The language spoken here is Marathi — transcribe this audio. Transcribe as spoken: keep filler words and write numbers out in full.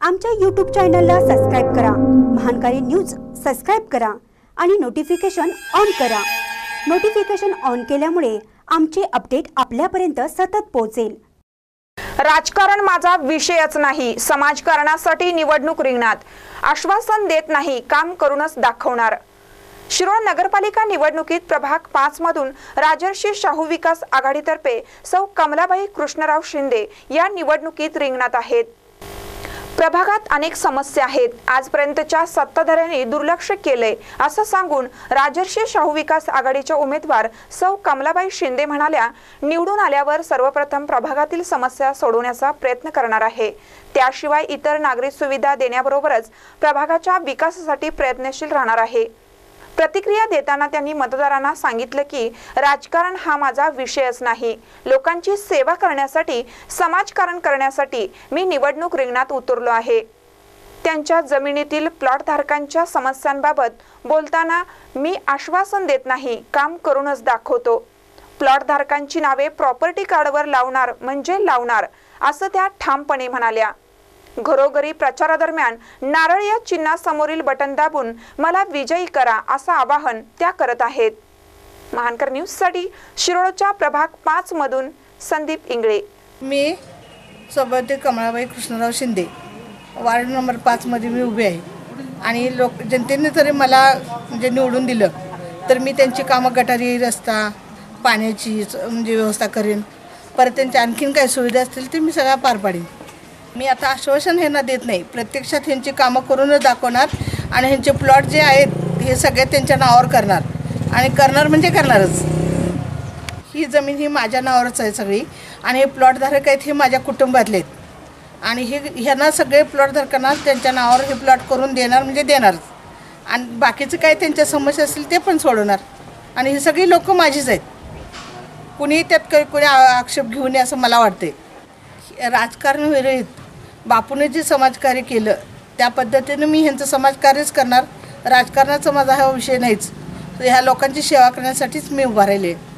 आमच्या यूट्यूब चॅनलला सबस्क्राइब करा, महानकारी न्यूज सबस्क्राइब करा आणि नोटिफिकेशन ऑन करा। नोटिफिकेशन ऑन केल्यामुळे आमचे अपडेट आपल्यापर्यंत सतत पोहोचेल। राजकारण माझा विषयच नाही, समाजकारणासाठी निवडणूक रिंगणात, आश्वासन देत नाही, काम करूनच दाखवणार। शिरोळ नगरपालिका निवडणुकीत प्रभाग पाच मधून राजर्षी शाहू विकास आघाडीतर्फे सौ कमलाबाई कृष्णराव शिंदे या निवडणुकीत रिंगणात आहेत। प्रभागात अनेक समस्या आहेत, आजपर्यंतच्या सत्ताधाऱ्यांनी दुर्लक्ष केले असं सांगून राजर्षी शाहू विकास आघाडीच्या उमेदवार सौ कमलाबाई शिंदे म्हणाल्या, निवडून आल्यावर सर्वप्रथम प्रभागातील समस्या सोडवण्याचा प्रयत्न करणार आहे, त्याशिवाय इतर नागरी सुविधा देण्याबरोबरच प्रभागाच्या विकासासाठी प्रयत्नशील राहणार आहे। प्रतिक्रिया देताना त्यांनी मतदारांना सांगितलं की राजकारण हा माझा विषयच नाही, लोकांची सेवा करण्यासाठी, समाजकारण करण्यासाठी मी निवडणूक रिंगणात उतरलो आहे। त्यांच्या जमिनीतील प्लॉट धारकांच्या समस्यांबाबत बोलताना मी आश्वासन देत नाही, काम करूनच दाखवतो। प्लॉट धारकांची नावे प्रॉपर्टी कार्डवर लावणार म्हणजे लावणार असं त्या ठामपणे म्हणाल्या। घरोघरी प्रचारादरम्यान नारळ या चिन्हासमोरील बटन दाबून मला विजयी करा असं आवाहन त्या करत आहेत। महानकर न्यूज साठी शिरोळच्या प्रभाग पाच मधून संदीप इंगळे। मी सौभाग्य कमलाबाई कृष्णराव शिंदे वार्ड नंबर पाच मध्ये मी उभी आहे आणि लोक जनतेने जरी मला म्हणजे निवडून दिलं तर मी त्यांची कामं, गटारी, रस्ता, पाण्याची म्हणजे व्यवस्था करेन, परत त्यांच्या आणखीन काही सुविधा असतील ते मी सगळ्या पार पाडीन। मी आता आश्वासन ह्यांना देत नाही, प्रत्यक्षात ह्यांची कामं करूनच दाखवणार आणि ह्यांचे प्लॉट जे आहेत हे सगळे त्यांच्या नावावर करणार आणि करणार म्हणजे करणारच। ही जमीन ही माझ्या नावावरच आहे सगळी आणि हे प्लॉटधारक आहेत हे माझ्या कुटुंबातले आहेत आणि हे ह्यांना सगळे प्लॉटधारकांना त्यांच्या नावावर हे प्लॉट करून देणार म्हणजे देणारच आणि बाकीचं काय त्यांच्या समस्या असतील ते पण सोडवणार आणि ही सगळी लोक माझीच आहेत, कुणी त्यात काही कोणी आक्षेप घेऊ नये असं मला वाटते। राजकारण विरहित बापूने जे समाजकार्य केलं त्या पद्धतीने मी ह्यांचं समाजकार्यच करणार, राजकारणाचा माझा हा विषय नाहीच, ह्या लोकांची सेवा करण्यासाठीच मी उभा राहिले।